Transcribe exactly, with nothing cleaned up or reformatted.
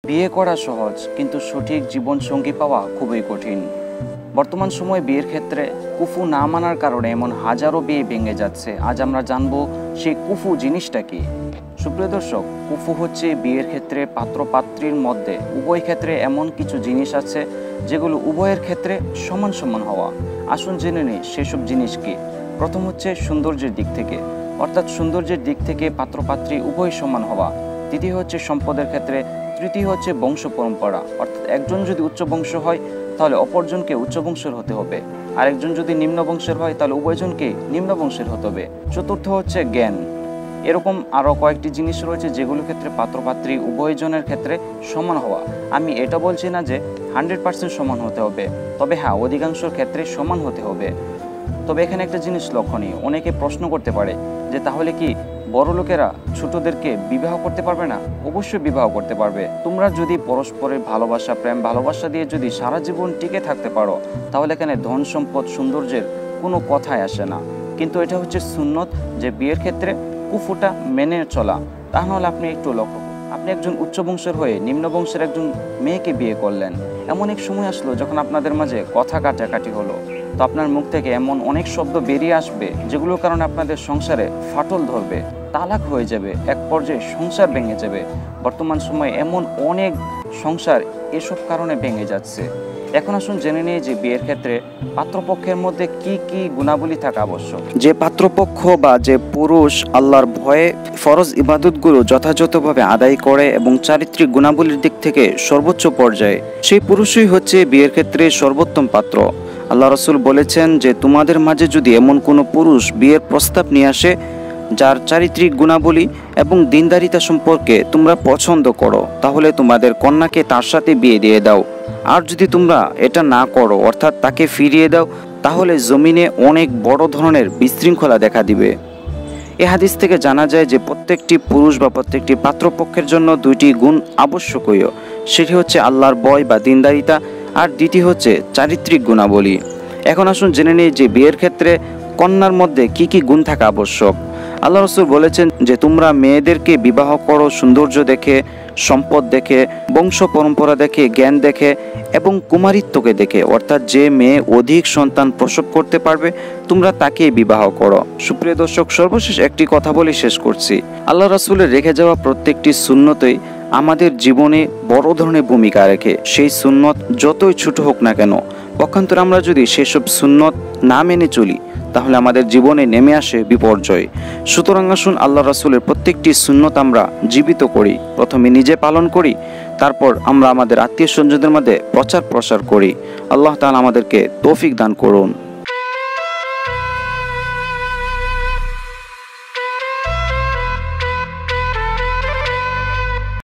বিয়ে করা সহজ, কিন্তু সঠিক জীবনসঙ্গী পাওয়া খুবই কঠিন। বর্তমান সময়ে বিয়ের ক্ষেত্রে কুফু না মানার কারণে এমন হাজারো বিয়ে ভেঙে যাচ্ছে। আজ আমরা জানবো সেই কুফু জিনিসটা কি। সুপ্রিয় দর্শক, কুফু হচ্ছে বিয়ের ক্ষেত্রে পাত্র পাত্রীর মধ্যে উভয় ক্ষেত্রে এমন কিছু জিনিস আছে যেগুলো উভয়ের ক্ষেত্রে সমান সমান হওয়া। আসুন জেনে নিই সেসব জিনিস কি। প্রথম হচ্ছে সৌন্দর্যের দিক থেকে, অর্থাৎ সৌন্দর্যের দিক থেকে পাত্রপাত্রী উভয় সমান হওয়া। দ্বিতীয় হচ্ছে সম্পদের ক্ষেত্রে। তৃতীয় হচ্ছে বংশ পরম্পরা, অর্থাৎ একজন যদি উচ্চ বংশ হয় তাহলে অপরজনকে উচ্চ বংশের হতে হবে, আর একজন যদি নিম্ন বংশের হয় তাহলে উভয়জনকে নিম্ন বংশের হতে হবে। চতুর্থ হচ্ছে জ্ঞান। এরকম আরও কয়েকটি জিনিস রয়েছে যেগুলোর ক্ষেত্রে পাত্রপাত্রী উভয়জনের ক্ষেত্রে সমান হওয়া। আমি এটা বলছি না যে হান্ড্রেড পার্সেন্ট সমান হতে হবে, তবে হ্যাঁ অধিকাংশ ক্ষেত্রে সমান হতে হবে। তবে এখানে একটা জিনিস লক্ষণীয়, অনেকে প্রশ্ন করতে পারে যে তাহলে কি বড় লোকেরা ছোটদেরকে বিবাহ করতে পারবে না? অবশ্যই বিবাহ করতে পারবে। তোমরা যদি পরস্পরের ভালোবাসা, প্রেম ভালোবাসা দিয়ে যদি সারা জীবন টিকে থাকতে পারো তাহলে এখানে ধন সম্পদ সৌন্দর্যের কোনো কথাই আসে না। কিন্তু এটা হচ্ছে সুন্নত যে বিয়ের ক্ষেত্রে কুফুটা মেনে চলা। তা নাহলে আপনি একটু লক্ষ্য করুন, আপনি একজন উচ্চ বংশের হয়ে নিম্ন বংশের একজন মেয়েকে বিয়ে করলেন। এমন এক সময় আসলো যখন আপনাদের মাঝে কথা কাটাকাটি হলো, তো আপনার মুখ থেকে এমন অনেক শব্দ বেরিয়ে আসবে যেগুলোর কারণে আপনাদের সংসারে ফাটল ধরবে, তালাক হয়ে যাবে, এক পর্যায়ে সংসার ভেঙে যাবে। বর্তমান সময়ে এমন অনেক সংসার এসব কারণে ভেঙে যাচ্ছে। এখন আসুন জেনে নিয়ে যে বিয়ের ক্ষেত্রে পাত্রপক্ষের মধ্যে কি কি গুণাবলী থাকা আবশ্যক। যে পাত্রপক্ষ বা যে পুরুষ আল্লাহর ভয়ে ফরজ ইবাদতগুলো যথাযথভাবে আদায় করে এবং চারিত্রিক গুণাবলীর দিক থেকে সর্বোচ্চ পর্যায়ে, সেই পুরুষই হচ্ছে বিয়ের ক্ষেত্রে সর্বোত্তম পাত্র। আল্লাহ রাসূল বলেছেন যে তোমাদের মাঝে যদি এমন কোনো পুরুষ বিয়ের প্রস্তাব নিয়ে আসে যার চারিত্রিক গুণাবলী এবং দিনদারিতা সম্পর্কে তোমরা পছন্দ করো, তাহলে তোমাদের কন্যাকে তার সাথে বিয়ে দিয়ে দাও। আর যদি তোমরা এটা না করো, অর্থাৎ তাকে ফিরিয়ে দাও, তাহলে জমিনে অনেক বড় ধরনের বিশৃঙ্খলা দেখা দিবে। এ হাদিস থেকে জানা যায় যে প্রত্যেকটি পুরুষ বা প্রত্যেকটি পাত্রপক্ষের জন্য দুইটি গুণ আবশ্যকীয়। সেটি হচ্ছে আল্লাহর ভয় বা দিনদারিতা, আর দ্বিতীয় হচ্ছে চারিত্রিক গুণাবলী। এখন আসুন জেনে নিই যে বিয়ের ক্ষেত্রে কন্যার মধ্যে কি কি গুণ থাকা আবশ্যক। আল্লাহ রাসূল বলেছেন যে তোমরা মেয়েদেরকে বিবাহ করো সৌন্দর্য দেখে, সম্পদ দেখে, বংশ পরম্পরা দেখে, জ্ঞান দেখে এবং কুমারিত্বকে দেখে, অর্থাৎ যে মেয়ে অধিক সন্তান প্রসব করতে পারবে তোমরা তাকে বিবাহ করো। সুপ্রিয় দর্শক, সর্বশেষ একটি কথা বলে শেষ করছি। আল্লাহ রাসূলের রেখে যাওয়া প্রত্যেকটি সুন্নতই আমাদের জীবনে বড় ধরনের ভূমিকা রাখে। সেই সুন্নত যতই ছোট হোক না কেন, পক্ষান্তরে আমরা যদি সেসব সুন্নত না মেনে চলি তাহলে আমাদের জীবনে নেমে আসে বিপর্যয়। সুতরাং আসুন আল্লাহ রাসূলের প্রত্যেকটি সুন্নত আমরা জীবিত করি, প্রথমে নিজে পালন করি, তারপর আমরা আমাদের আত্মীয় স্বজনদের মধ্যে প্রচার প্রসার করি। আল্লাহ তাআলা আমাদেরকে তৌফিক দান করুন।